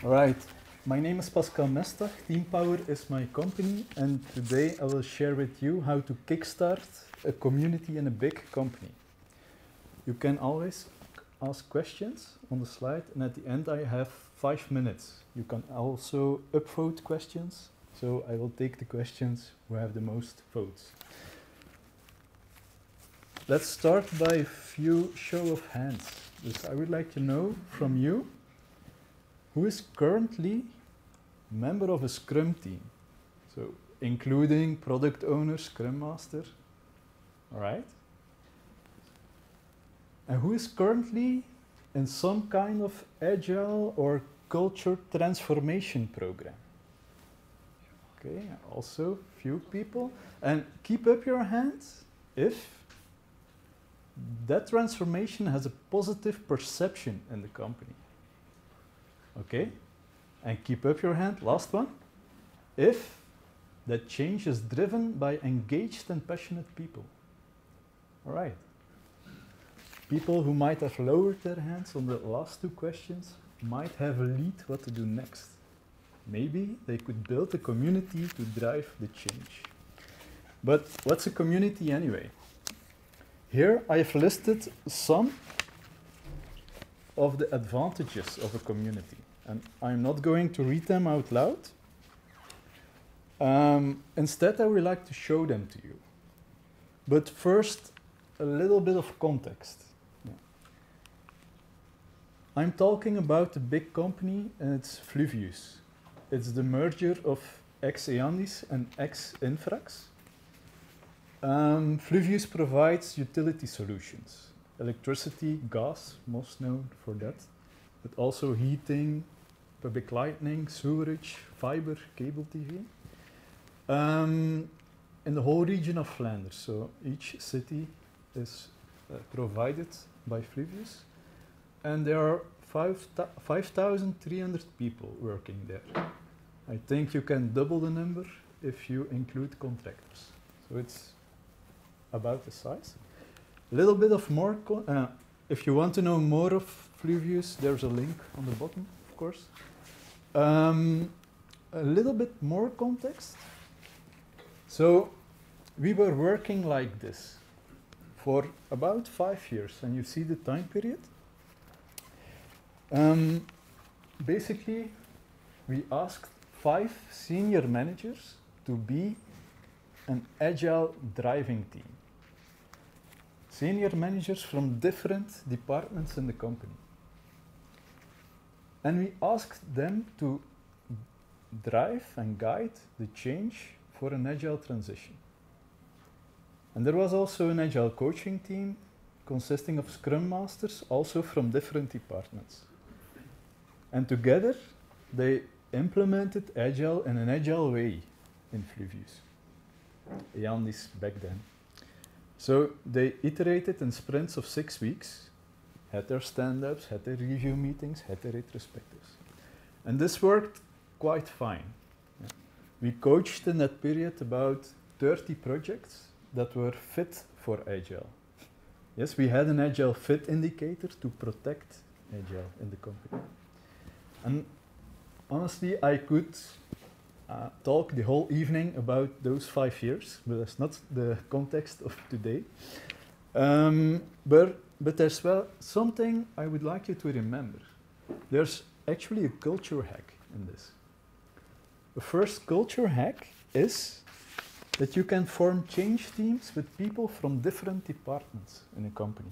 Right, my name is Pascal Mestdach, TeamPowr is my company, and today I will share with you how to kickstart a community in a big company. You can always ask questions on the slide, and at the end I have 5 minutes. You can also upvote questions, so I will take the questions who have the most votes. Let's start by a few show of hands. I would like to know from you, who is currently member of a Scrum team? So, including product owner, Scrum Master, all right? And who is currently in some kind of agile or culture transformation program? Okay, also few people. And keep up your hands if that transformation has a positive perception in the company. Okay, and keep up your hand, last one, if that change is driven by engaged and passionate people. All right. People who might have lowered their hands on the last two questions might have a lead what to do next. Maybe they could build a community to drive the change. But what's a community anyway? Here I have listed some of the advantages of a community. And I'm not going to read them out loud. Instead, I would like to show them to you. But first, a little bit of context. Yeah. I'm talking about a big company, and it's Fluvius. It's the merger of ex-Eandis and ex-Infrax. Fluvius provides utility solutions. Electricity, gas, most known for that, but also heating, public lighting, sewerage, fiber, cable TV, in the whole region of Flanders. So each city is provided by Fluvius, and there are 5,300 people working there. I think you can double the number if you include contractors. So it's about the size. A little bit of more, if you want to know more of Fluvius, there's a link on the bottom, of course. A little bit more context. So we were working like this for about 5 years, and you see the time period. Basically, we asked 5 senior managers to be an agile driving team. Senior managers from different departments in the company. And we asked them to drive and guide the change for an agile transition. And there was also an agile coaching team consisting of Scrum Masters, also from different departments. And together, they implemented agile in an agile way in Fluvius. Eandis back then. So they iterated in sprints of 6 weeks, had their stand-ups, had their review meetings, had their retrospectives. And this worked quite fine. Yeah. We coached in that period about 30 projects that were fit for Agile. Yes, we had an Agile fit indicator to protect Agile in the company. And honestly, I could talk the whole evening about those 5 years, but that's not the context of today. But there's something I would like you to remember. There's actually a culture hack in this. The first culture hack is that you can form change teams with people from different departments in a company.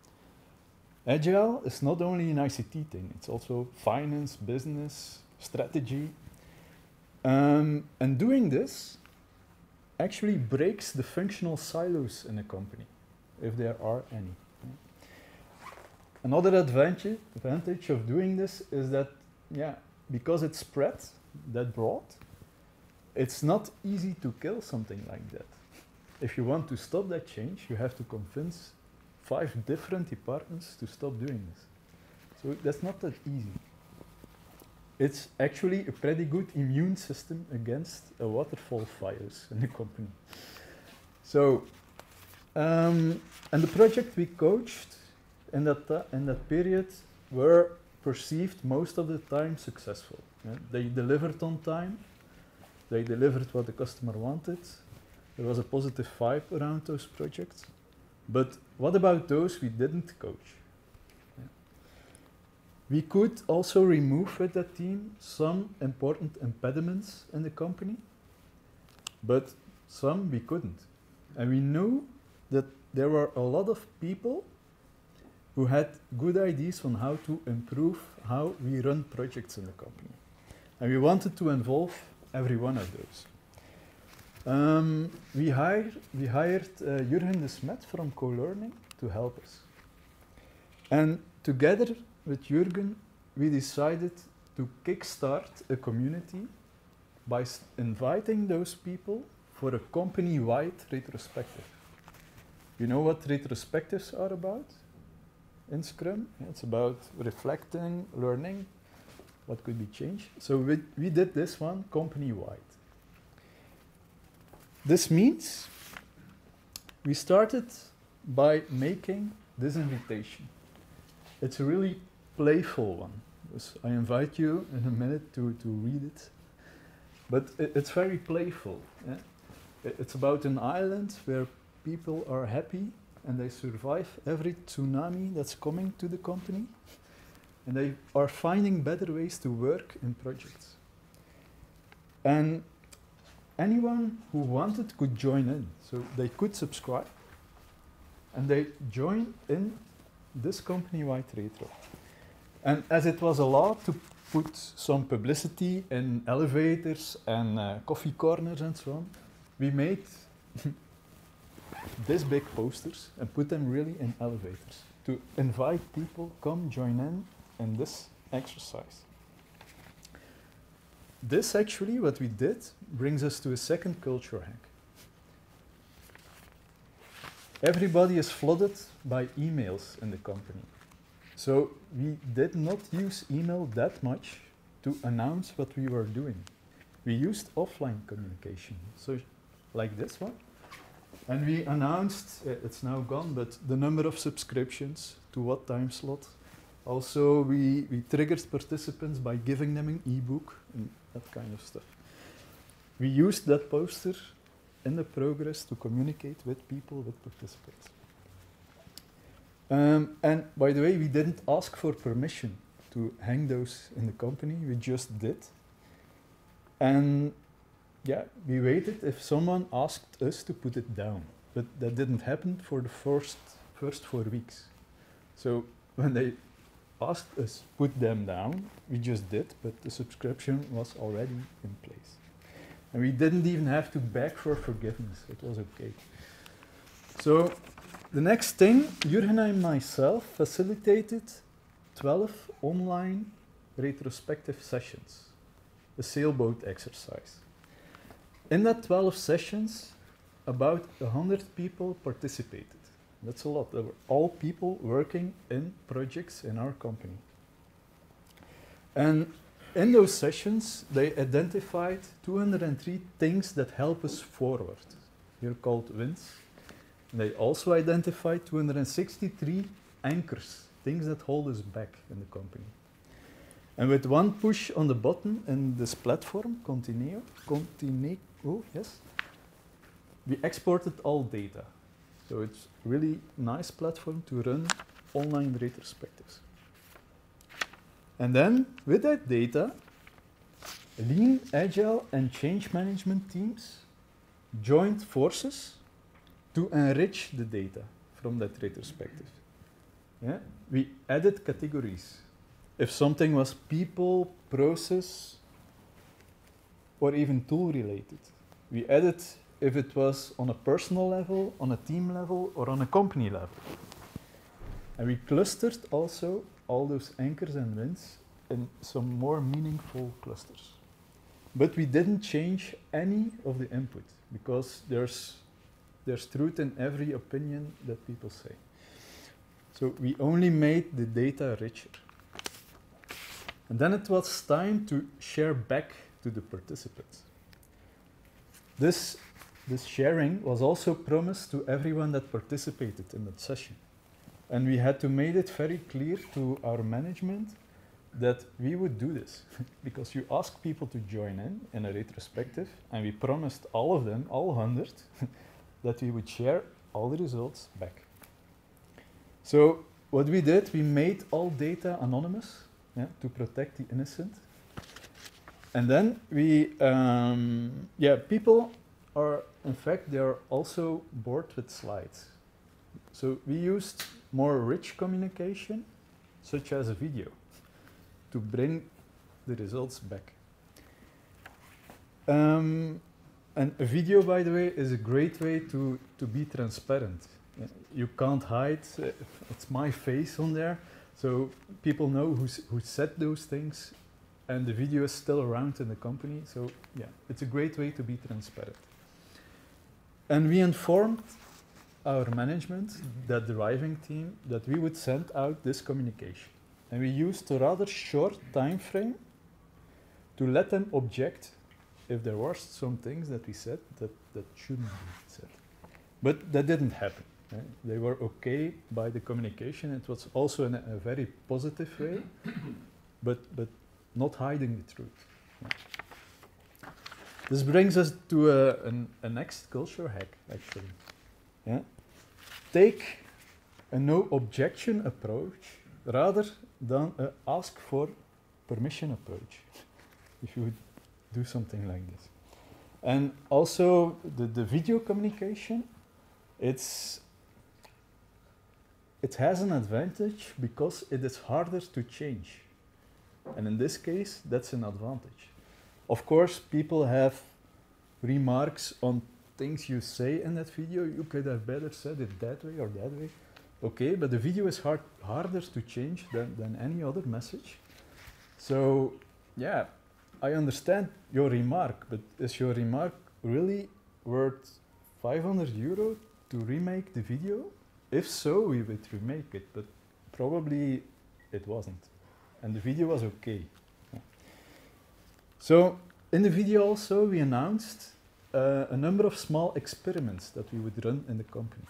Agile is not only an ICT thing, it's also finance, business, strategy. And doing this actually breaks the functional silos in a company, if there are any. Another advantage of doing this is that, yeah, because it's spread that broad, it's not easy to kill something like that. If you want to stop that change, you have to convince 5 different departments to stop doing this. So that's not that easy. It's actually a pretty good immune system against a waterfall fires in the company. So, and the project we coached in that period were perceived most of the time successful. They delivered on time, they delivered what the customer wanted, there was a positive vibe around those projects. But what about those we didn't coach? We could also remove with that team some important impediments in the company, but some we couldn't. And we knew that there were a lot of people who had good ideas on how to improve how we run projects in the company. And we wanted to involve every one of those. We hired Jurgen de Smet from Co-Learning to help us. And together with Jurgen, we decided to kickstart a community by inviting those people for a company-wide retrospective. You know what retrospectives are about in Scrum? It's about reflecting, learning, what could be changed. So we did this one company-wide. This means we started by making this invitation. It's a really playful one. So I invite you in a minute to read it. But it's very playful. Yeah? It's about an island where people are happy and they survive every tsunami that's coming to the company. And they are finding better ways to work in projects. And anyone who wanted could join in. So they could subscribe. And they join in this company-wide retro. And as it was allowed to put some publicity in elevators and coffee corners and so on, we made this big posters and put them really in elevators to invite people, come join in this exercise. This actually, what we did, brings us to a second culture hack. Everybody is flooded by emails in the company. So we did not use email that much to announce what we were doing. We used offline communication, so like this one. And we announced, it's now gone, but the number of subscriptions to what time slot. Also, we triggered participants by giving them an e-book and that kind of stuff. We used that poster in the progress to communicate with people, with participants. And by the way, we didn't ask for permission to hang those in the company, we just did. And yeah, we waited if someone asked us to put it down, but that didn't happen for the first 4 weeks. So when they asked us put them down, we just did, but the subscription was already in place. And we didn't even have to beg for forgiveness, it was okay. So the next thing, Jurgen and myself facilitated 12 online retrospective sessions, a sailboat exercise. In that 12 sessions, about 100 people participated. That's a lot. They were all people working in projects in our company. And in those sessions, they identified 203 things that help us forward. They're called wins. They also identified 263 anchors, things that hold us back in the company. And with one push on the button in this platform, Continue, yes, we exported all data. So it's really nice platform to run online retrospectives. And then with that data, lean, agile, and change management teams joined forces to enrich the data from that retrospective. Yeah? We added categories. If something was people, process, or even tool related. We added if it was on a personal level, on a team level, or on a company level. And we clustered also all those anchors and wins in some more meaningful clusters. But we didn't change any of the input because there's truth in every opinion that people say. So we only made the data richer. And then it was time to share back to the participants. This sharing was also promised to everyone that participated in that session. And we had to make it very clear to our management that we would do this because you ask people to join in a retrospective, and we promised all of them, all 100, that we would share all the results back. So what we did, we made all data anonymous, yeah, to protect the innocent. And then we, people are, in fact, they are also bored with slides. So we used more rich communication, such as a video, to bring the results back. And a video, by the way, is a great way to be transparent. You can't hide, it's my face on there, so people know who said those things, and the video is still around in the company, so yeah, it's a great way to be transparent. And we informed our management, that driving team, that we would send out this communication. And we used a rather short time frame to let them object if there were some things that we said that shouldn't be said. But that didn't happen. Right? They were okay by the communication. It was also in a very positive way, but not hiding the truth. Yeah. This brings us to a next culture hack, actually. Yeah? Take a no objection approach rather than a ask for permission approach, if you would do something like this. And also the video communication, it has an advantage because it is harder to change. And in this case, that's an advantage. Of course, people have remarks on things you say in that video. You could have better said it that way or that way. Okay, but the video is harder to change than any other message. So, yeah, I understand your remark, but is your remark really worth 500 euro to remake the video? If so, we would remake it, but probably it wasn't. And the video was okay. Yeah. So, in the video also, we announced a number of small experiments that we would run in the company.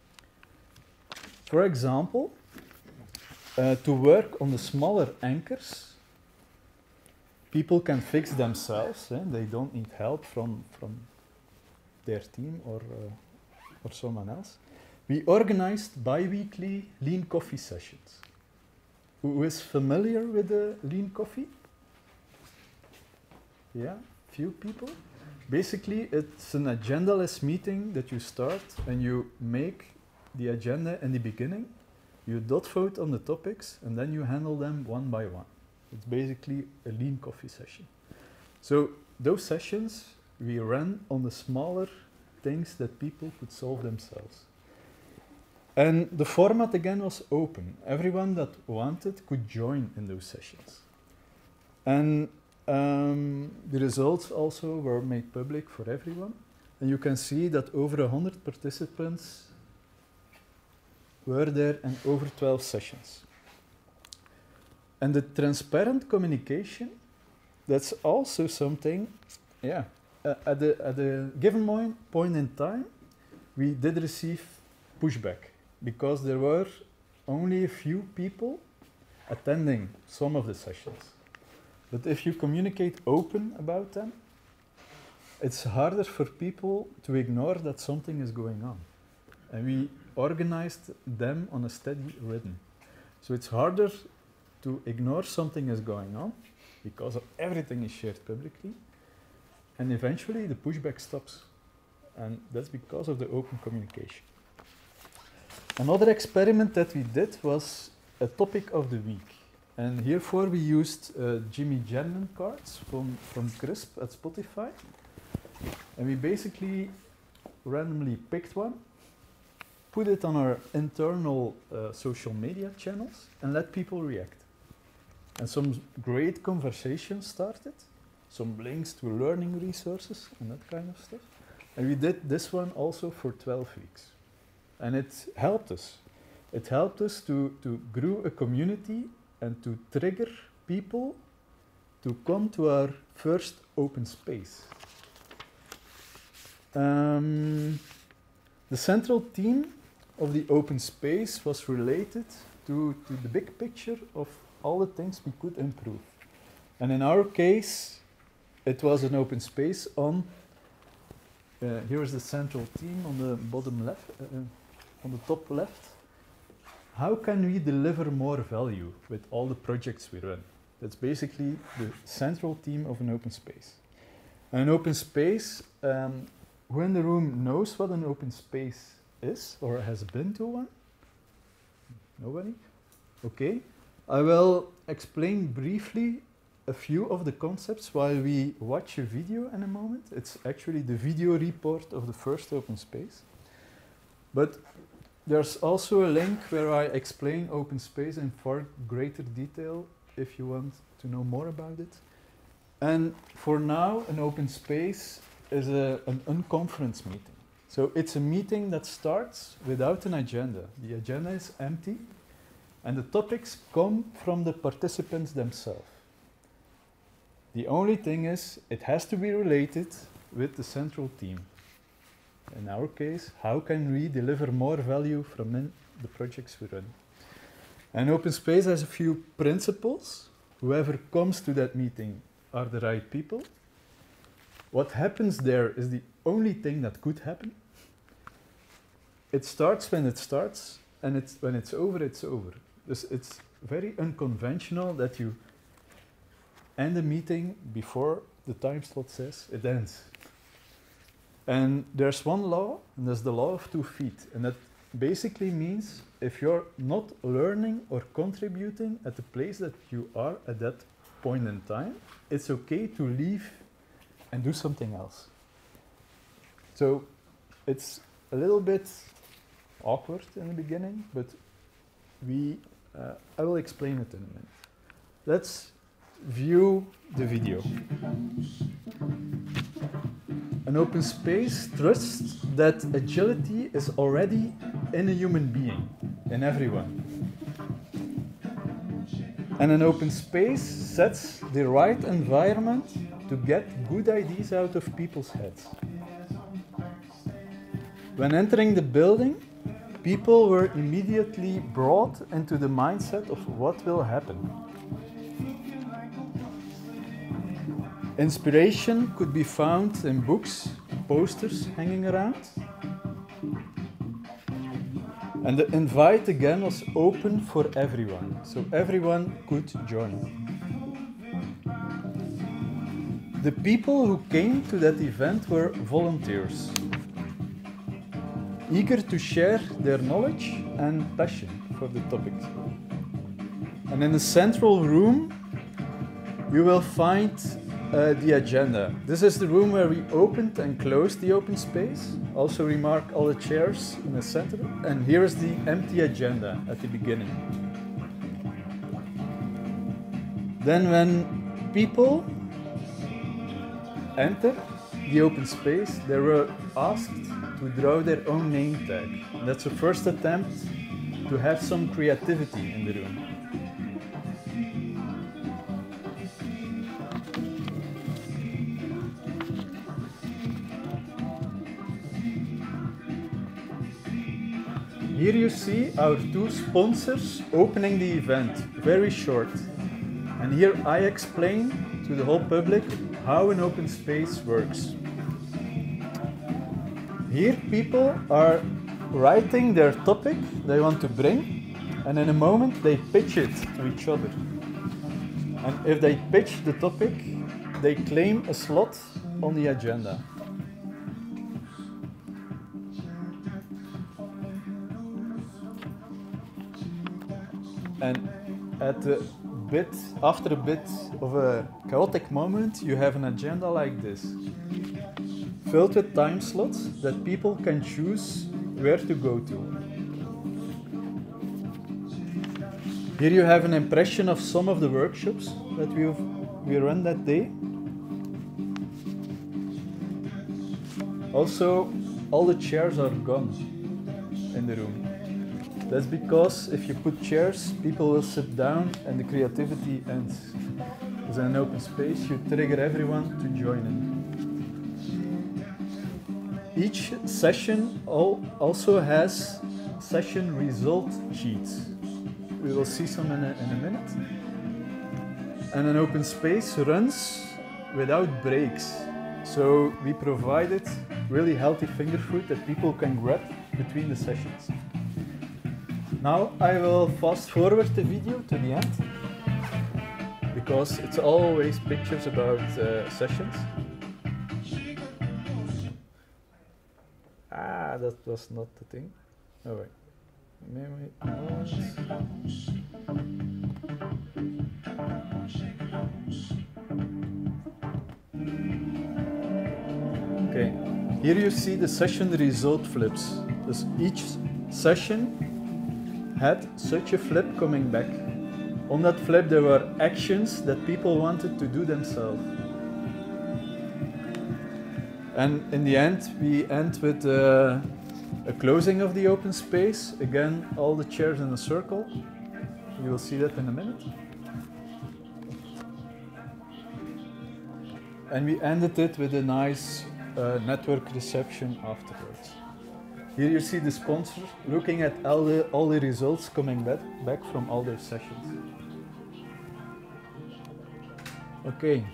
For example, to work on the smaller anchors, people can fix themselves. They don't need help from their team or someone else. We organized bi-weekly lean coffee sessions. Who is familiar with the lean coffee? Yeah, few people. Basically, it's an agendaless meeting that you start and you make the agenda in the beginning. You dot vote on the topics and then you handle them one by one. It's basically a lean coffee session. So those sessions we ran on the smaller things that people could solve themselves. And the format again was open. Everyone that wanted could join in those sessions. And the results also were made public for everyone. And you can see that over 100 participants were there in over 12 sessions. And the transparent communication, that's also something, yeah. At a given point in time, we did receive pushback because there were only a few people attending some of the sessions. But if you communicate open about them, it's harder for people to ignore that something is going on. And we organized them on a steady rhythm. So it's harder to ignore something is going on because everything is shared publicly. And eventually the pushback stops. And that's because of the open communication. Another experiment that we did was a topic of the week. And herefore we used Jimmy Jenman cards from Crisp at Spotify. And we basically randomly picked one, put it on our internal social media channels, and let people react. And some great conversations started, some links to learning resources and that kind of stuff. And we did this one also for 12 weeks. And it helped us. It helped us to grow a community and to trigger people to come to our first open space. The central theme of the open space was related to the big picture of all the things we could improve. And in our case, it was an open space on, here is the central theme on the bottom left, on the top left. How can we deliver more value with all the projects we run? That's basically the central theme of an open space. An open space, who in the room knows what an open space is or has been to one? Nobody? Okay. I will explain briefly a few of the concepts while we watch a video in a moment. It's actually the video report of the first open space. But there's also a link where I explain open space in far greater detail if you want to know more about it. And for now, an open space is an unconference meeting. So it's a meeting that starts without an agenda. The agenda is empty, and the topics come from the participants themselves. The only thing is, it has to be related with the central theme. In our case, how can we deliver more value from the projects we run? An open space has a few principles. Whoever comes to that meeting are the right people. What happens there is the only thing that could happen. It starts when it starts, and when it's over, it's over. It's very unconventional that you end a meeting before the time slot says it ends. And there's one law, and that's the law of 2 feet. And that basically means if you're not learning or contributing at the place that you are at that point in time, it's okay to leave and do something else. So it's a little bit awkward in the beginning, but I will explain it in a minute. Let's view the video. An open space trusts that agility is already in a human being, in everyone. And an open space sets the right environment to get good ideas out of people's heads. When entering the building, people were immediately brought into the mindset of what will happen. Inspiration could be found in books, posters hanging around. And the invite again was open for everyone, so everyone could join. The people who came to that event were volunteers, eager to share their knowledge and passion for the topic. And in the central room, you will find the agenda. This is the room where we opened and closed the open space. Also remark all the chairs in the center. And here is the empty agenda at the beginning. Then when people enter the open space, they were asked to draw their own name tag. And that's the first attempt to have some creativity in the room. Here you see our 2 sponsors opening the event, very short. And here I explain to the whole public how an open space works. Here people are writing their topic they want to bring, and in a moment they pitch it to each other. And if they pitch the topic, they claim a slot on the agenda. And after a bit of a chaotic moment, you have an agenda like this, filled with time slots that people can choose where to go to. Here you have an impression of some of the workshops that we run that day. Also, all the chairs are gone in the room. That's because if you put chairs, people will sit down and the creativity ends. As in an open space, you trigger everyone to join in. Each session also has session result sheets. We will see some in a minute. And an open space runs without breaks. So we provided really healthy finger food that people can grab between the sessions. Now I will fast forward the video to the end, because it's always pictures about sessions. Ah, that was not the thing. Oh wait. Maybe okay, here you see the session result flips. Dus each session had such a flip coming back. On that flip there were actions that people wanted to do themselves. And in the end we end with a closing of the open space. Again, all the chairs in a circle. You will see that in a minute. And we ended it with a nice network reception afterwards. Here you see the sponsor looking at all the results coming back from all their sessions. Okay.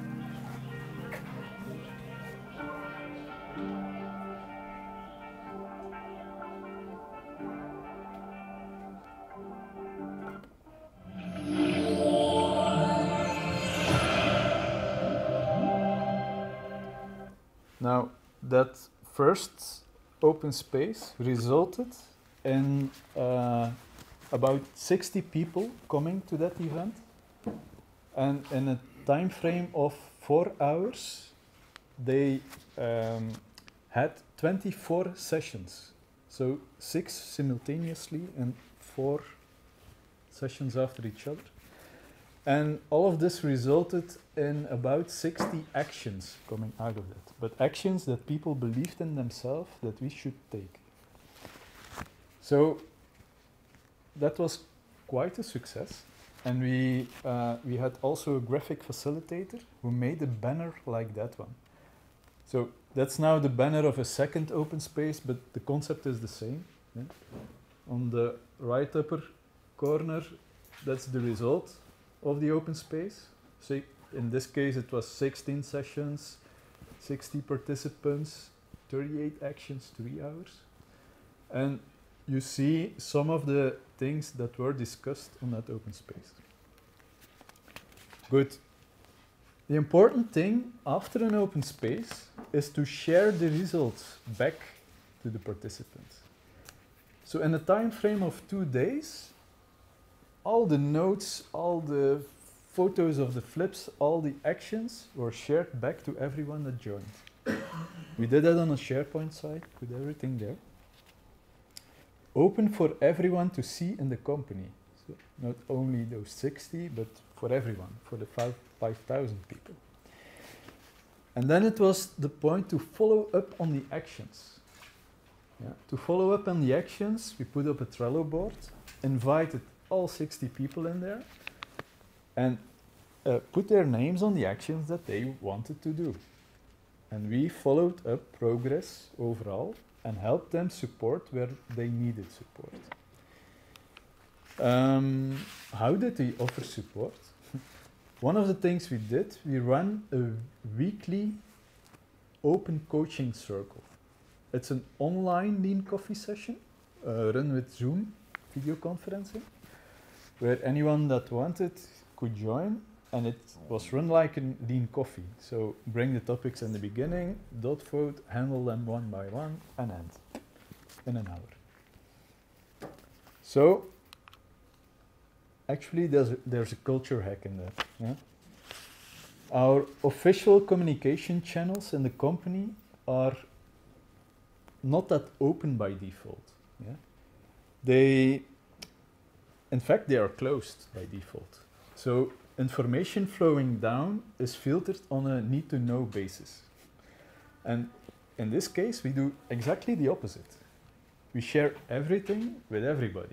Now, that first open space resulted in about 60 people coming to that event, and in a time frame of 4 hours they had 24 sessions, so 6 simultaneously and 4 sessions after each other. And all of this resulted in about 60 actions coming out of it, but actions that people believed in themselves that we should take. So that was quite a success. And we had also a graphic facilitator who made a banner like that one. So that's now the banner of a second open space, but the concept is the same. Yeah? On the right upper corner, that's the result of the open space. So in this case it was 16 sessions, 60 participants, 38 actions, 3 hours. And you see some of the things that were discussed on that open space. Good. The important thing after an open space is to share the results back to the participants. So in a time frame of 2 days, all the notes, all the photos of the flips, all the actions were shared back to everyone that joined. We did that on a SharePoint site, put everything there. Open for everyone to see in the company. So not only those 60, but for everyone, for the 5,000 people. And then it was the point to follow up on the actions. Yeah. To follow up on the actions, we put up a Trello board, invited all 60 people in there, and put their names on the actions that they wanted to do. And we followed up progress overall and helped them support where they needed support. How did we offer support? One of the things we did, we ran a weekly open coaching circle. It's an online lean coffee session run with Zoom video conferencing, where anyone that wanted could join, and it was run like a lean coffee. So bring the topics in the beginning, dot vote, handle them one by one, and end in an hour. So actually there's a culture hack in that. Yeah? Our official communication channels in the company are not that open by default. Yeah? In fact, they are closed by default. So information flowing down is filtered on a need-to-know basis. And in this case, we do exactly the opposite. We share everything with everybody.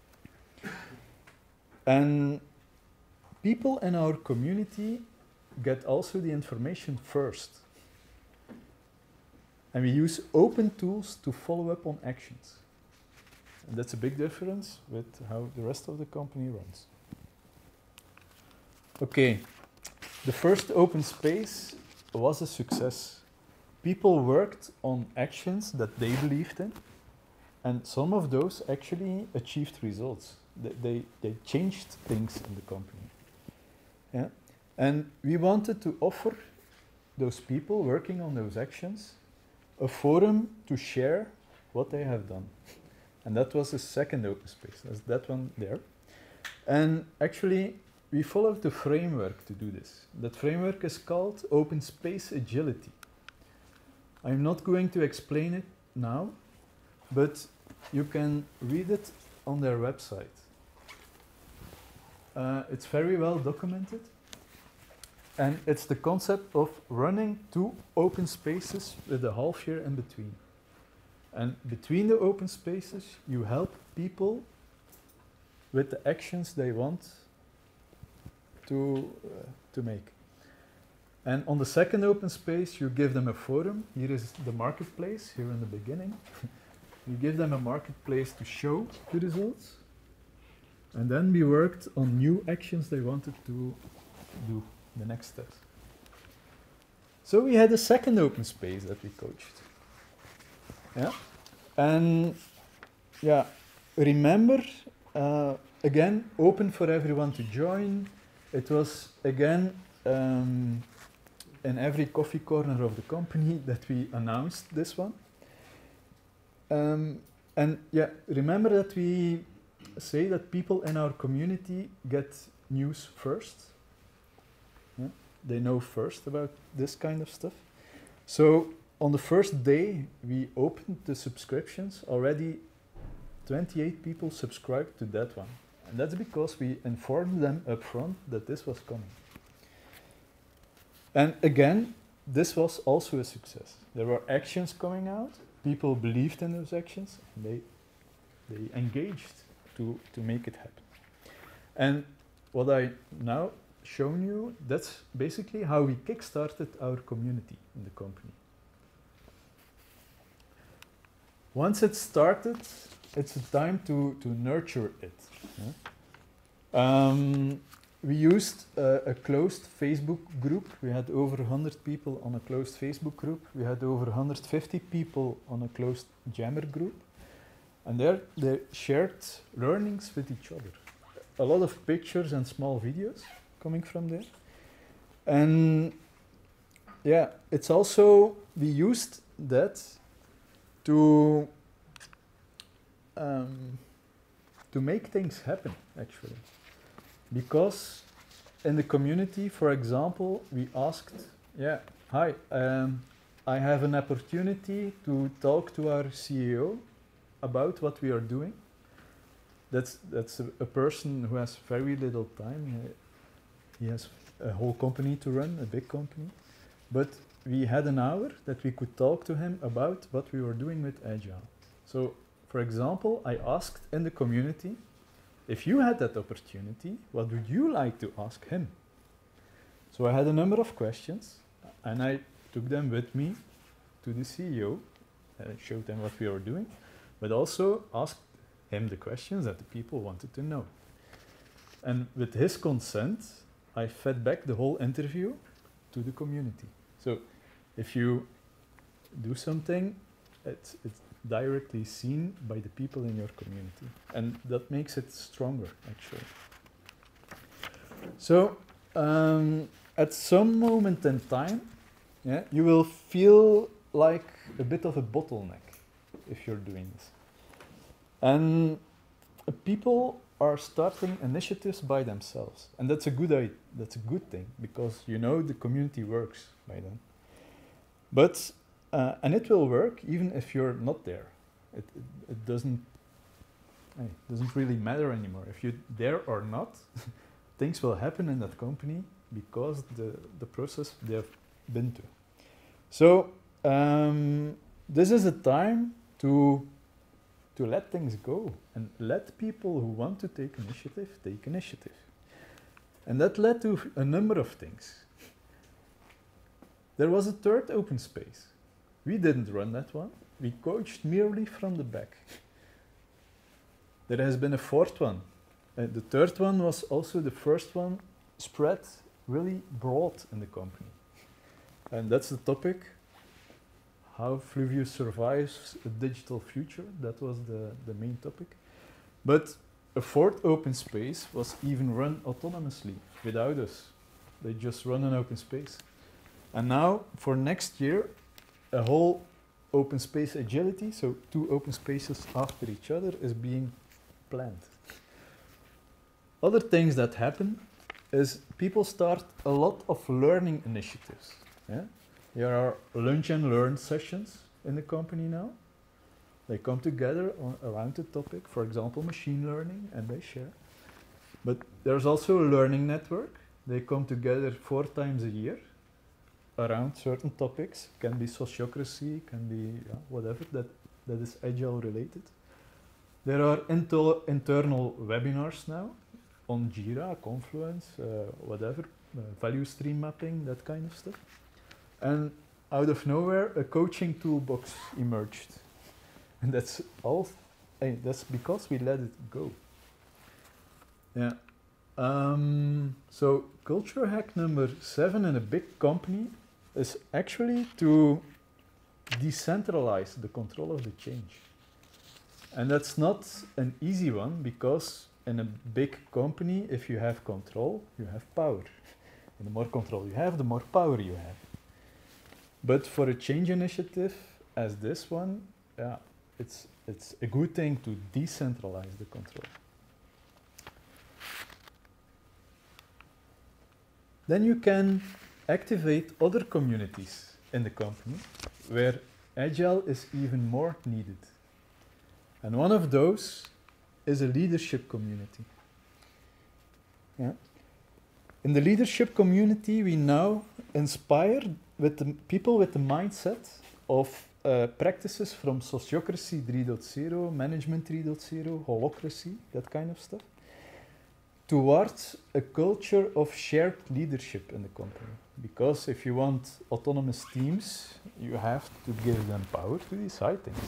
And people in our community get also the information first. And we use open tools to follow up on actions. And that's a big difference with how the rest of the company runs. Okay, the first open space was a success. People worked on actions that they believed in, and some of those actually achieved results. They changed things in the company. Yeah? And we wanted to offer those people working on those actions a forum to share what they have done. And that was the second open space. That's that one there. And actually, we followed the framework to do this. That framework is called Open Space Agility. I'm not going to explain it now, but you can read it on their website. It's very well documented. And it's the concept of running 2 open spaces with a half year in between. And between the open spaces, you help people with the actions they want to make. And on the second open space, you give them a forum. Here is the marketplace, here in the beginning. You give them a marketplace to show the results. And then we worked on new actions they wanted to do, the next steps. So we had a second open space that we coached. Yeah, and yeah, remember, again, open for everyone to join. It was again in every coffee corner of the company that we announced this one. And yeah, remember that we say that people in our community get news first. Yeah? They know first about this kind of stuff. So on the first day we opened the subscriptions, already 28 people subscribed to that one. And that's because we informed them up front that this was coming. And again, this was also a success. There were actions coming out, people believed in those actions, and they engaged to make it happen. And what I now shown you, that's basically how we kickstarted our community in the company. Once it started, it's a time to nurture it. Yeah? We used a closed Facebook group. We had over 100 people on a closed Facebook group. We had over 150 people on a closed Jammer group. And there they shared learnings with each other. A lot of pictures and small videos coming from there. And yeah, it's also, we used that to make things happen, actually. Because in the community, for example, we asked, yeah, hi, I have an opportunity to talk to our CEO about what we are doing. That's a person who has very little time. He has a whole company to run, a big company. But we had an hour that we could talk to him about what we were doing with Agile. So, for example, I asked in the community, if you had that opportunity, what would you like to ask him? So I had a number of questions, and I took them with me to the CEO, showed them what we were doing, but also asked him the questions that the people wanted to know. And with his consent, I fed back the whole interview to the community. So if you do something, it's directly seen by the people in your community. And that makes it stronger, actually. So at some moment in time, yeah, you will feel like a bit of a bottleneck if you're doing this. And people are starting initiatives by themselves. And that's a good thing, because you know the community works by then. But and it will work even if you're not there. It doesn't really matter anymore. If you're there or not, things will happen in that company because the process they have been to. So this is a time to let things go and let people who want to take initiative. And that led to a number of things. There was a third open space. We didn't run that one. We coached merely from the back. There has been a fourth one. The third one was also the first one spread really broad in the company. And that's the topic, how Fluvius survives a digital future. That was the main topic. But a fourth open space was even run autonomously without us. They just run an open space. And now for next year, a whole open space agility, so 2 open spaces after each other, is being planned. Other things that happen is people start a lot of learning initiatives. Yeah? There are lunch and learn sessions in the company now. They come together around the topic, for example, machine learning, and they share. But there's also a learning network. They come together 4 times a year around certain topics. Can be sociocracy, can be whatever that is agile related. There are internal webinars now on Jira, Confluence, whatever, value stream mapping, that kind of stuff. And out of nowhere, a coaching toolbox emerged. And that's all. That's because we let it go. Yeah. So culture hack number 7 in a big company is actually to decentralize the control of the change. And that's not an easy one, because in a big company, if you have control, you have power. And the more control you have, the more power you have. But for a change initiative as this one, yeah, it's a good thing to decentralize the control. Then you can activate other communities in the company where agile is even more needed. And one of those is a leadership community. Yeah. In the leadership community, we now inspire with the people with the mindset of practices from sociocracy 3.0, management 3.0, holocracy, that kind of stuff, towards a culture of shared leadership in the company. Because if you want autonomous teams, you have to give them power to decide things.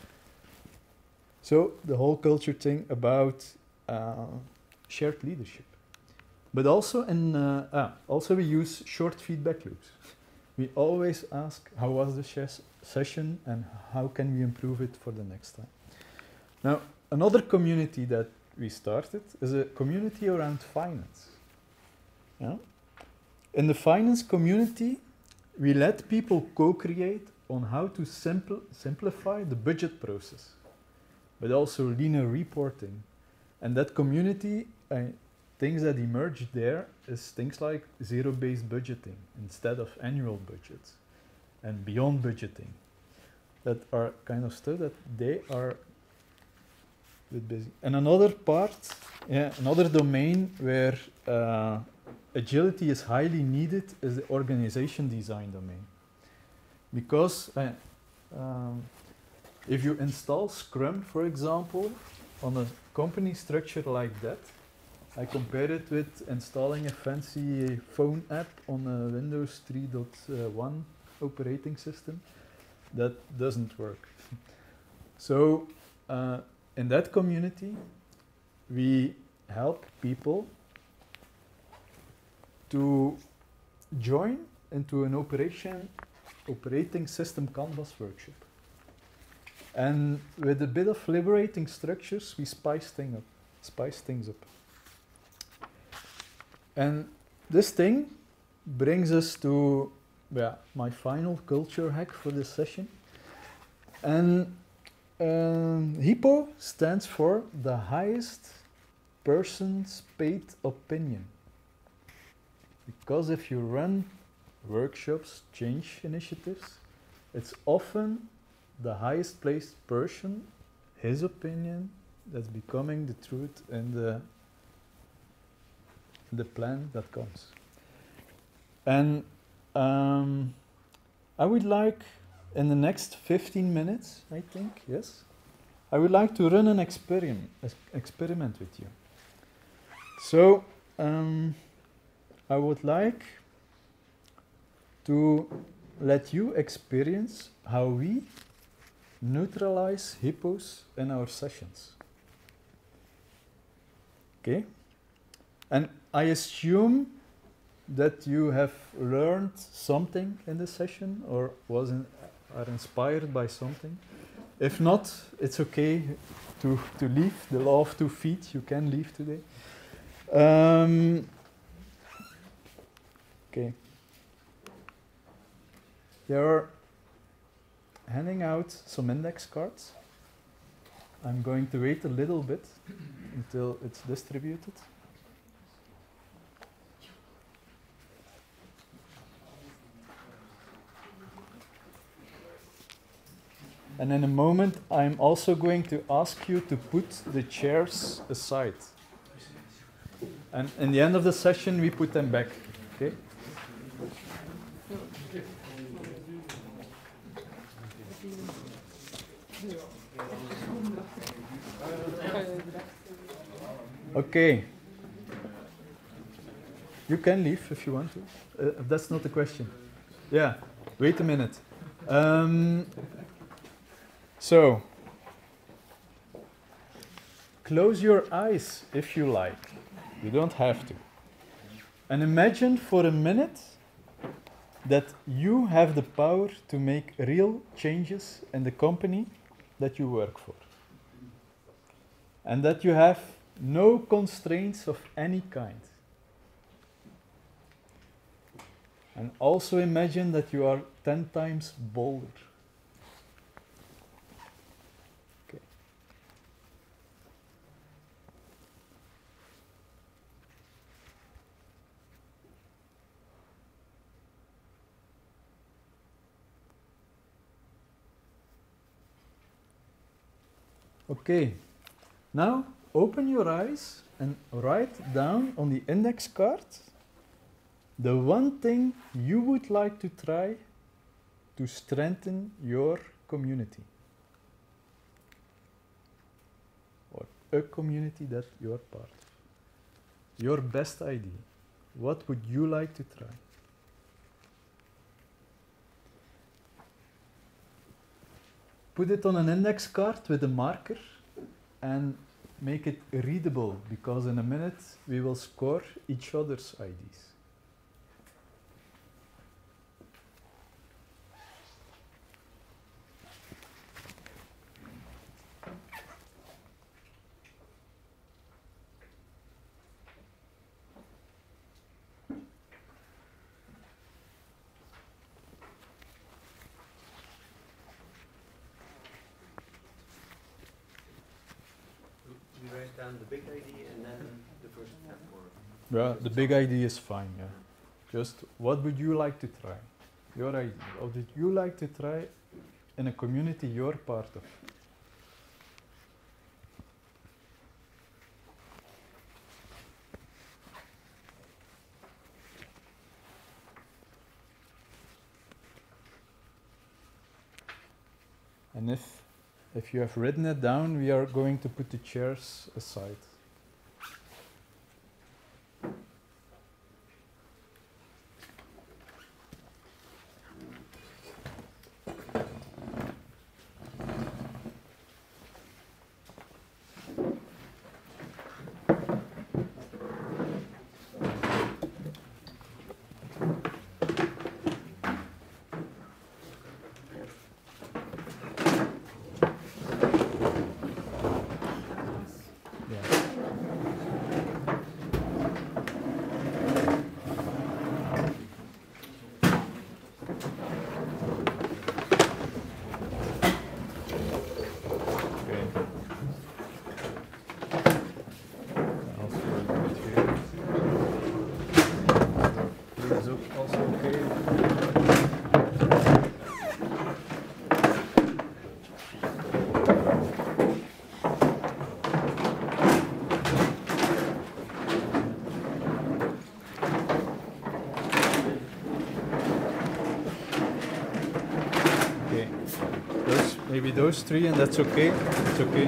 So the whole culture thing about shared leadership. But also also we use short feedback loops. We always ask, how was the session and how can we improve it for the next time? Now, another community that we started is a community around finance. Yeah? In the finance community, we let people co-create on how to simplify the budget process, but also linear reporting. And that community, things that emerged there is things like zero-based budgeting instead of annual budgets, and beyond budgeting. That are kind of stuff that they are a bit busy. And another part, another domain where agility is highly needed is the organization design domain. Because if you install Scrum, for example, on a company structure like that, I compare it with installing a fancy phone app on a Windows 3.1 operating system. That doesn't work. So in that community, we help people to join into an operating system canvas workshop. And with a bit of liberating structures, we spice things up. And this thing brings us to my final culture hack for this session. And HIPPO stands for the highest person's paid opinion. Because if you run workshops, change initiatives, it's often the highest placed person, his opinion, that's becoming the truth in the plan that comes. And I would like, in the next 15 minutes, I think, yes, I would like to run an experiment with you. So I would like to let you experience how we neutralize hippos in our sessions. Okay? And I assume that you have learned something in this session or are inspired by something. If not, it's okay to leave. The law of 2 feet, you can leave today. Okay. They are handing out some index cards. I'm going to wait a little bit until it's distributed. And in a moment, I'm also going to ask you to put the chairs aside. And in the end of the session, we put them back. Okay? Okay. You can leave if you want to. That's not the question. Yeah. Wait a minute. So, close your eyes if you like. You don't have to. And imagine for a minute that you have the power to make real changes in the company that you work for. And that you have no constraints of any kind. And also imagine that you are 10 times bolder. Okay. Okay. Now open your eyes and write down on the index card the one thing you would like to try to strengthen your community. Or a community that you're part of. Your best idea. What would you like to try? Put it on an index card with a marker and make it readable, because in a minute we will score each other's IDs. Write down the big ID and then the first step. Yeah, the big idea is fine, yeah. Just what would you like to try? Your idea. What would you like to try in a community you're part of? And if you have written it down, we are going to put the chairs aside. Maybe those three, and that's okay. It's okay.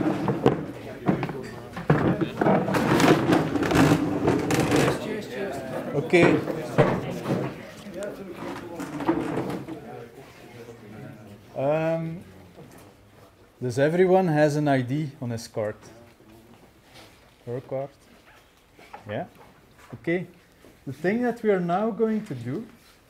Okay. Does everyone has an ID on his card? Her card? Yeah? Okay. the thing that we are now going to do,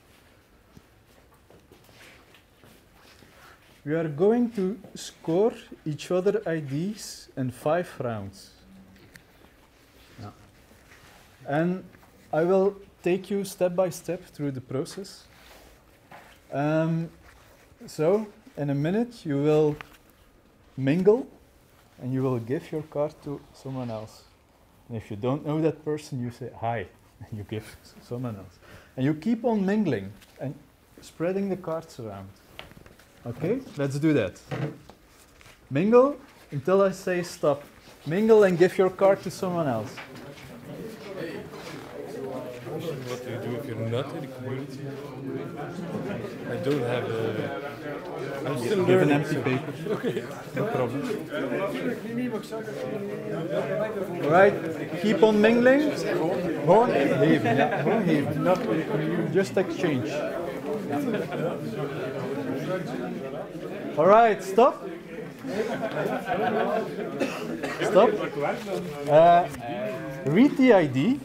we are going to score each other IDs in 5 rounds. Yeah. And I will take you step by step through the process. So, in a minute, you will mingle and you will give your card to someone else. And if you don't know that person, you say hi and you give someone else. And you keep on mingling and spreading the cards around. Okay, let's do that. Mingle until I say stop. Mingle and give your card to someone else. What do you do if you're not in the community? I don't have a... I'm still Give an learning. empty paper. Okay. No problem. Alright, keep on mingling. Gewoon geven, ja. Gewoon geven. Not, just exchange. Alright, stop. Stop. Read the ID.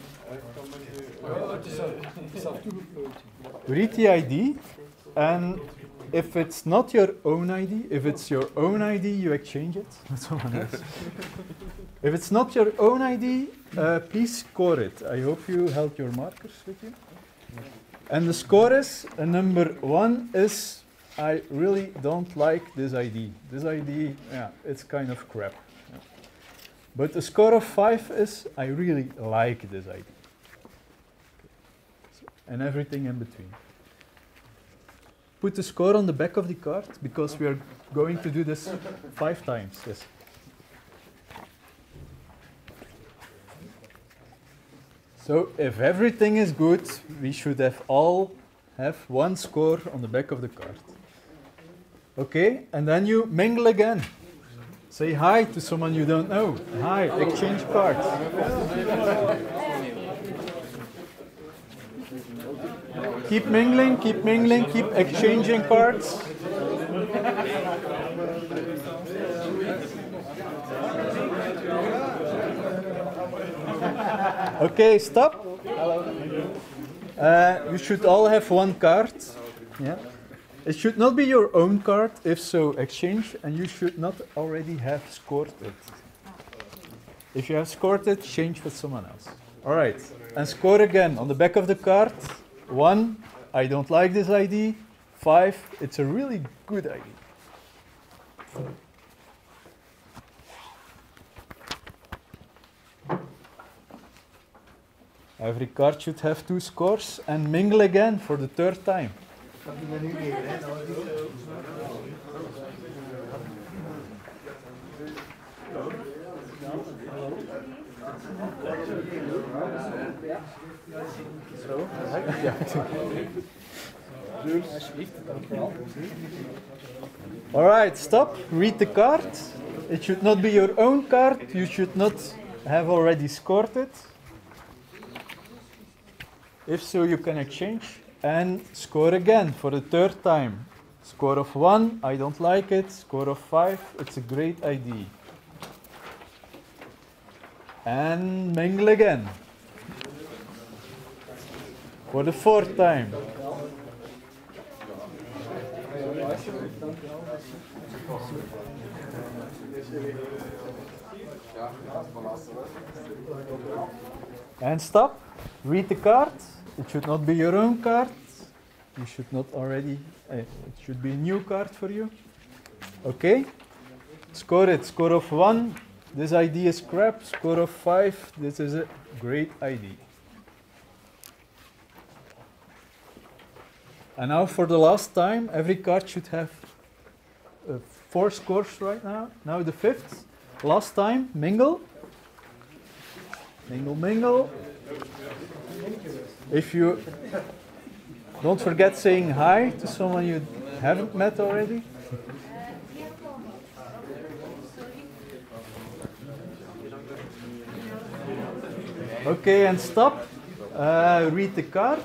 Read the ID, and if it's not your own ID, if it's your own ID, you exchange it with someone else. If it's not your own ID, please score it. I hope you held your markers with you. And the score is, number 1 is, I really don't like this ID. This ID, yeah, it's kind of crap. Yeah. But the score of 5 is, I really like this ID. And everything in between. Put the score on the back of the card, because we are going to do this 5 times. Yes. So if everything is good, we should have all have 1 score on the back of the card. Okay, and then you mingle again. Say hi to someone you don't know. Hi, exchange cards. Keep mingling, keep exchanging cards. Okay, stop. You should all have 1 card. Yeah. It should not be your own card, if so, exchange, and you should not already have scored it. If you have scored it, change with someone else. All right, and score again on the back of the card. 1, I don't like this ID. 5, it's a really good ID. Every card should have 2 scores, and mingle again for the 3rd time. All right, stop. Read the card. It should not be your own card. You should not have already scored it. If so, you can exchange and score again for the 3rd time. Score of 1, I don't like it. Score of 5, it's a great ID. And mingle again. For the 4th time. And stop. Read the card. It should not be your own card. You should not already, it should be a new card for you. Okay. Score it. Score of 1. This ID is crap. Score of 5. This is a great ID. And now for the last time, every card should have 4 scores right now. Now the 5th. Last time, mingle. Mingle, mingle. If you don't forget saying hi to someone you haven't met already. Okay, and stop. Read the card.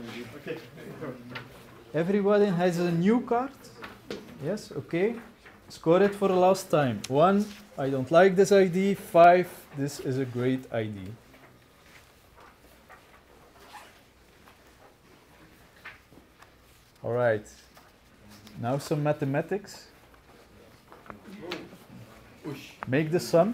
Everybody has a new card. Yes, okay. Score it for the last time. 1, I don't like this ID. 5, this is a great ID. All right. Now some mathematics. Make the sum.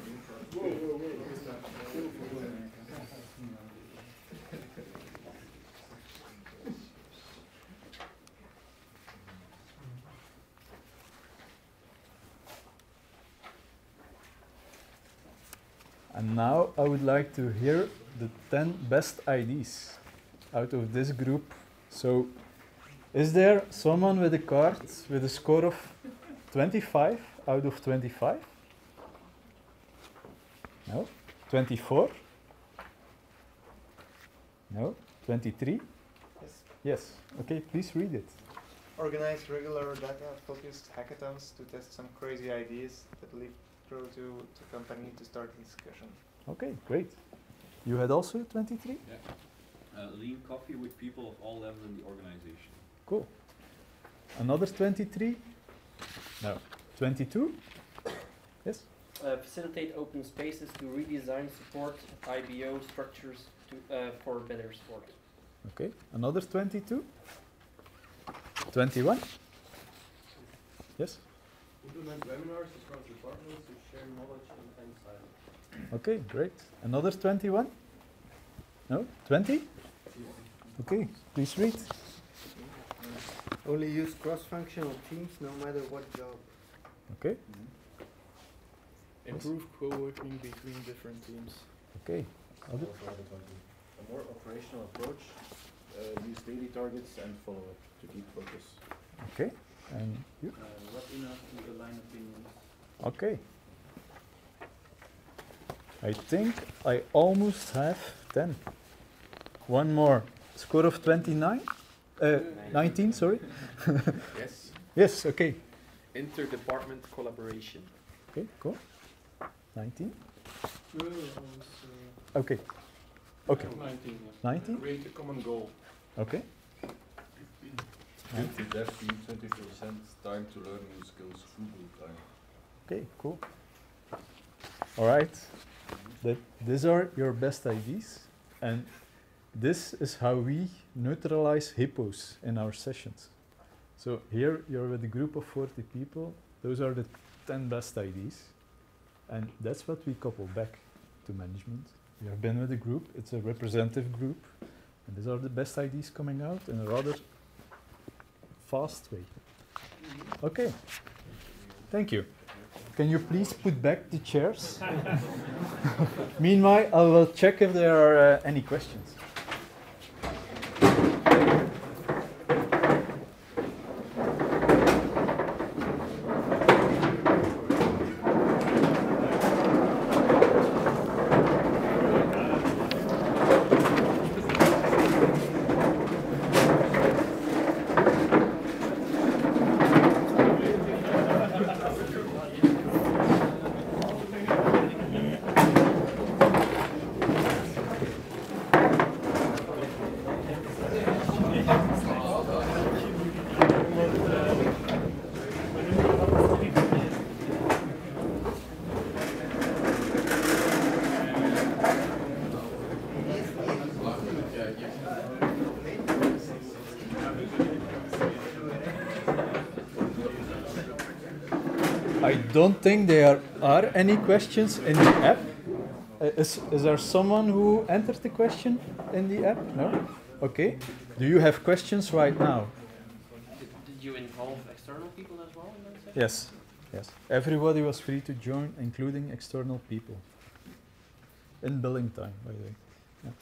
And now I would like to hear the 10 best IDs out of this group. So, is there someone with a card with a score of 25 out of 25? No? 24? No? 23? Yes. Yes. Okay, please read it. Organize regular data-focused hackathons to test some crazy ideas that lead through to company to start a discussion. Okay, great. You had also 23? Yeah. Lean coffee with people of all levels in the organization. Cool. Another 23? No. 22? Yes? Facilitate open spaces to redesign support IBO structures to, for better support. Okay. Another 22? 21? Yes? Implement webinars across departments to share knowledge and insight. Okay, great. Another 21? No? 20? Okay, please read. Only use cross-functional teams no matter what job. Okay, Improve co-working between different teams. okay. Other? A more operational approach, use daily targets and follow it to keep focus. Okay, and you? Not enough to align opinions. Okay. I think I almost have 10. One more. Score of 29? 19, sorry. Yes. Yes, okay. Interdepartment collaboration. Okay, cool. 19? Okay. Okay. 19. 19? Create a common goal. Okay. 50 dev team, 20% time to learn new skills, full time. Okay, cool. All right. These are your best IDs, and this is how we neutralize hippos in our sessions. So here you're with a group of 40 people. Those are the 10 best IDs, and that's what we couple back to management. We have been with a group. It's a representative group, and these are the best IDs coming out in a rather fast way. Okay. Thank you. Can you please put back the chairs? Meanwhile, I will check if there are any questions. I don't think there are any questions in the app. Is there someone who entered the question in the app? No? Okay. Do you have questions right now? Did you involve external people as well in that session? Yes. Yes. Everybody was free to join, including external people. In billing time, by the way. Yeah.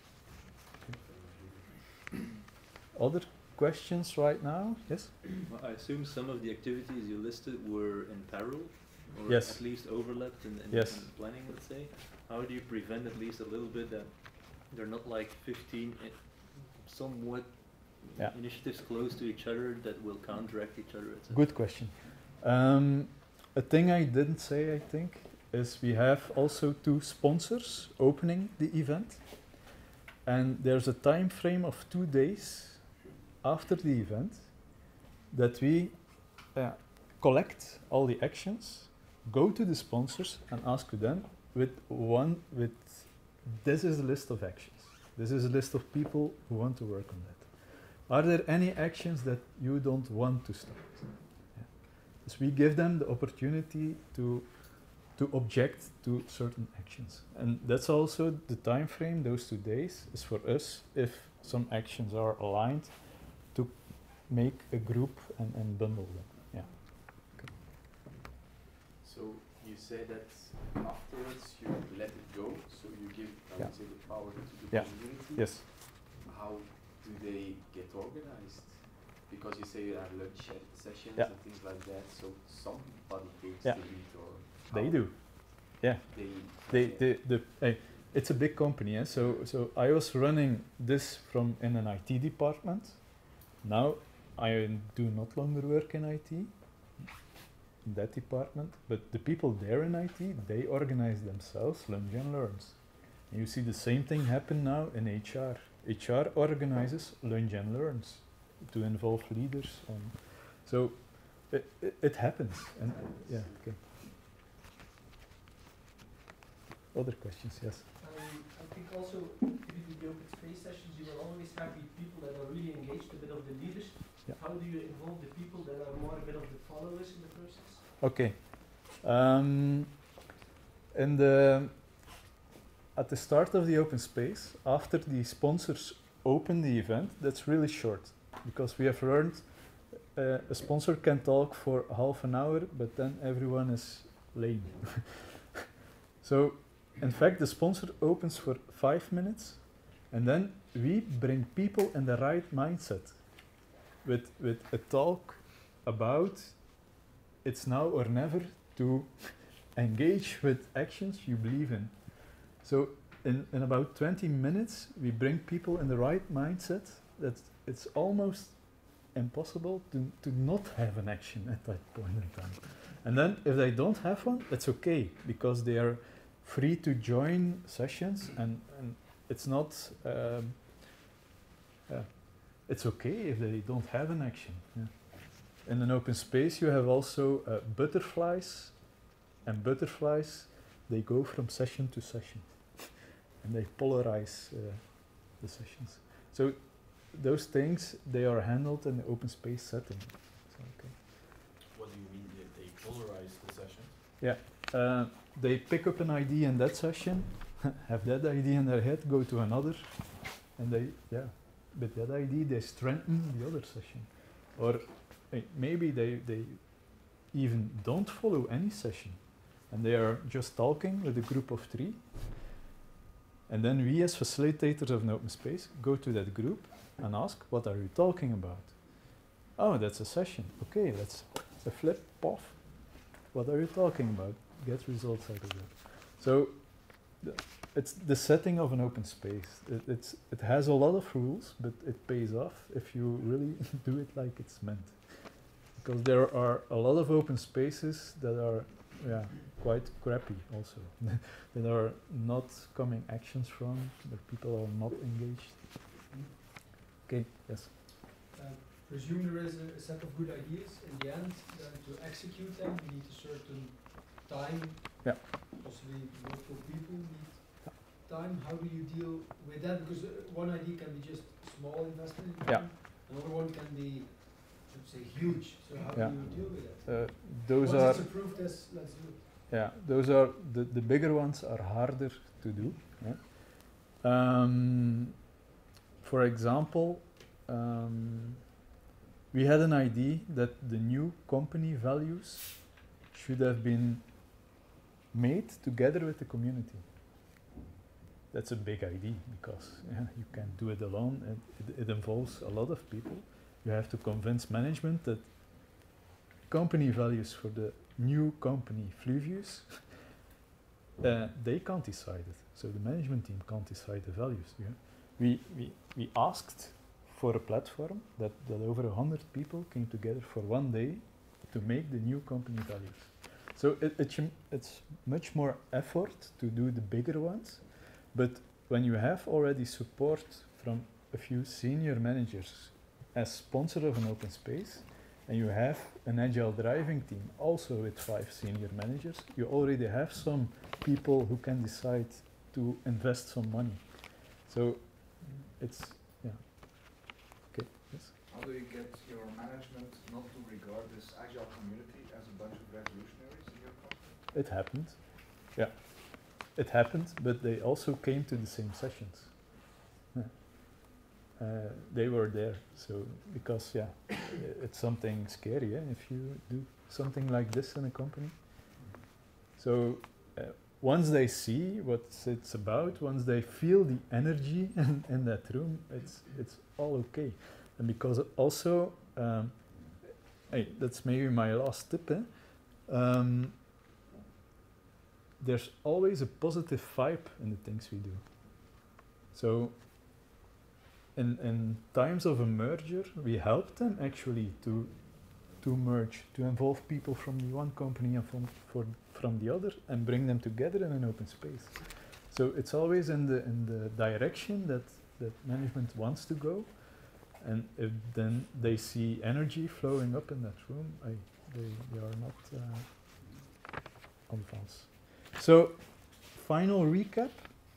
Okay. Other questions right now? Yes? Well, I assume some of the activities you listed were in parallel, or Yes. at least overlapped in Yes. in planning, let's say. How do you prevent at least a little bit that they're not like 15 somewhat Yeah. initiatives close to each other that will counteract each other, etc.? Good question. A thing I didn't say, I think, is we have also 2 sponsors opening the event. And there's a time frame of 2 days after the event that we collect all the actions, go to the sponsors and ask them with this is a list of actions. This is a list of people who want to work on that. are there any actions that you don't want to start? Yeah. So we give them the opportunity to object to certain actions. And that's also the time frame, those 2 days, is for us, if some actions are aligned, to make a group and bundle them. Yeah. Okay. So you say that afterwards you let it go, so you give, I would say, the power to the community. Yes. How do they get organized? Because you say you have lunch sessions Yeah. and things like that, so somebody takes Yeah. the lead, or They how do. Yeah. It's a big company, eh? So I was running this from in an IT department. Now I do not longer work in IT, in that department, but the people there in IT, they organize themselves, lunch and learns. And you see the same thing happen now in HR. HR organizes lunch and learns to involve leaders. So it happens. And yeah, okay. Other questions, yes. I think also, if you do the open space sessions, you will always have the people that are really engaged, a bit of the leaders. Yeah. How do you involve the people that are more a bit of the followers in the process? Okay. At the start of the open space, after the sponsors open the event, that's really short, because we have learned a sponsor can talk for half an hour, but then everyone is lame. So, in fact, the sponsor opens for 5 minutes, and then we bring people in the right mindset with a talk about it's now or never to engage with actions you believe in. So in about 20 minutes, we bring people in the right mindset that it's almost impossible to not have an action at that point in time. And then if they don't have one, it's okay, because they are free to join sessions, and it's not, it's okay if they don't have an action. Yeah. In an open space, you have also butterflies, and butterflies, they go from session to session, and they polarize the sessions. So those things, they are handled in the open space setting. So, okay. What do you mean they polarize the session? Yeah. They pick up an idea in that session, have that idea in their head, go to another, and with that idea they strengthen the other session. Or maybe they even don't follow any session, and they are just talking with a group of 3. And then we, as facilitators of an open space, go to that group and ask, what are you talking about? Oh, that's a session. Okay, it's a flip, off. What are you talking about? Get results out of that. So it's the setting of an open space. It has a lot of rules, but it pays off if you really do it like it's meant. Because there are a lot of open spaces that are quite crappy also. That are not coming actions from, where people are not engaged. Okay, yes. Presume there is a set of good ideas. In the end, to execute them, you need a certain time. Yeah. Possibly multiple people need time. How do you deal with that? Because one idea can be just small investment. Yeah. Another one can be, let's say, huge. So how do you deal with that? Those Once are it's approved, let's do it. Yeah, those are the bigger ones are harder to do. Yeah. For example, we had an idea that the new company values should have been made together with the community. That's a big idea, because you can't do it alone, and it involves a lot of people. You have to convince management that company values for the new company, Fluvius, they can't decide it. So the management team can't decide the values. Yeah? We asked for a platform that over 100 people came together for 1 day to make the new company values. So it's much more effort to do the bigger ones, but when you have already support from a few senior managers as sponsor of an open space, and you have an agile driving team also with 5 senior managers, you already have some people who can decide to invest some money. So it's, okay, yes. How do you get your management not to regard this agile community as a bunch of revolutionaries in your company? It happened. Yeah. It happened, but they also came to the same sessions. They were there, so because it's something scary if you do something like this in a company. So once they see what it's about, once they feel the energy in that room, it's all okay. And because also, hey, that's maybe my last tip. There's always a positive vibe in the things we do. So in times of a merger, we help them actually to merge, to involve people from the one company and from the other and bring them together in an open space. So it's always in the direction that management wants to go, and if then they see energy flowing up in that room, they are not on fans. So, final recap.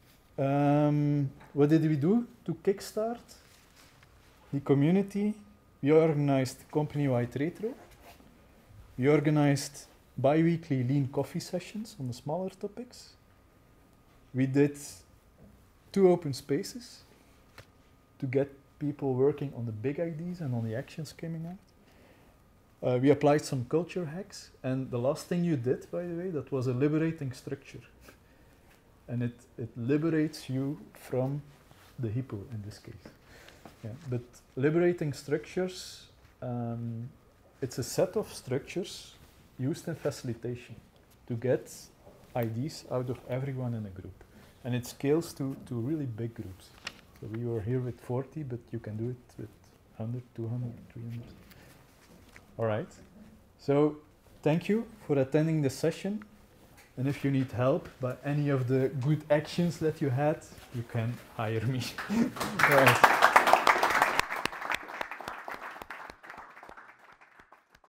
What did we do to kickstart the community? We organized company-wide retro. We organized bi-weekly lean coffee sessions on the smaller topics. We did 2 open spaces to get people working on the big ideas and on the actions coming out. We applied some culture hacks, and the last thing you did, by the way, that was a liberating structure. And it liberates you from the hippo in this case. Yeah, but liberating structures, it's a set of structures used in facilitation to get ideas out of everyone in a group. And it scales to really big groups. So we were here with 40, but you can do it with 100, 200, 300. All right. So thank you for attending the session. And if you need help by any of the good actions that you had, you can hire me. Right.